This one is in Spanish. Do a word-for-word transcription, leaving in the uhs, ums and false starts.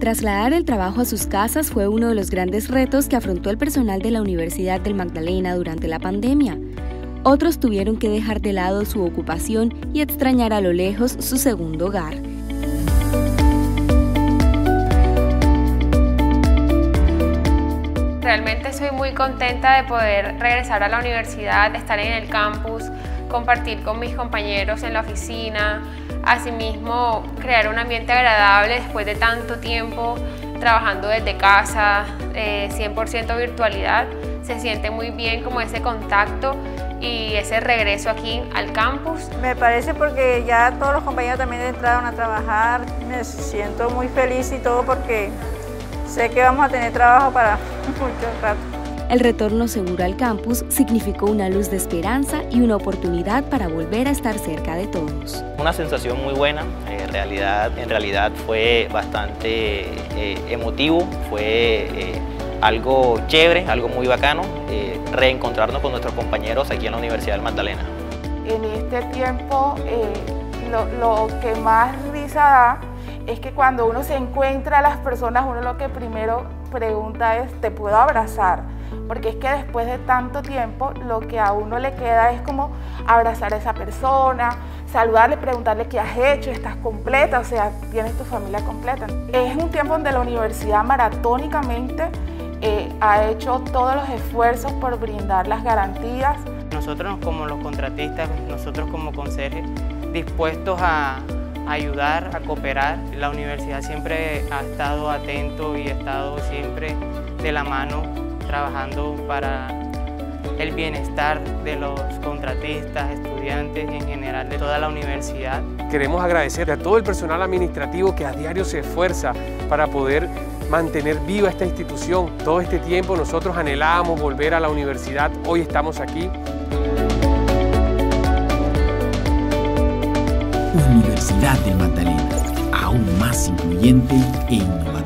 Trasladar el trabajo a sus casas fue uno de los grandes retos que afrontó el personal de la Universidad del Magdalena durante la pandemia. Otros tuvieron que dejar de lado su ocupación y extrañar a lo lejos su segundo hogar. Realmente soy muy contenta de poder regresar a la universidad, estar en el campus, compartir con mis compañeros en la oficina, asimismo crear un ambiente agradable después de tanto tiempo trabajando desde casa, eh, cien por ciento virtualidad. Se siente muy bien como ese contacto y ese regreso aquí al campus. Me parece porque ya todos los compañeros también entraron a trabajar, me siento muy feliz y todo porque sé que vamos a tener trabajo para mucho rato. El retorno seguro al campus significó una luz de esperanza y una oportunidad para volver a estar cerca de todos. Una sensación muy buena, en realidad, en realidad fue bastante eh, emotivo, fue eh, algo chévere, algo muy bacano, eh, reencontrarnos con nuestros compañeros aquí en la Universidad del Magdalena. En este tiempo eh, lo, lo que más risa da es que cuando uno se encuentra a las personas, uno lo que primero pregunta es, ¿te puedo abrazar? Porque es que después de tanto tiempo, lo que a uno le queda es como abrazar a esa persona, saludarle, preguntarle qué has hecho, estás completa, o sea, tienes tu familia completa. Es un tiempo donde la universidad maratónicamente eh, ha hecho todos los esfuerzos por brindar las garantías. Nosotros como los contratistas, nosotros como conserjes, dispuestos a ayudar, a cooperar. La universidad siempre ha estado atento y ha estado siempre de la mano trabajando para el bienestar de los contratistas, estudiantes y en general de toda la universidad. Queremos agradecer a todo el personal administrativo que a diario se esfuerza para poder mantener viva esta institución. Todo este tiempo nosotros anhelábamos volver a la universidad, hoy estamos aquí. Universidad del Magdalena, aún más incluyente e innovadora.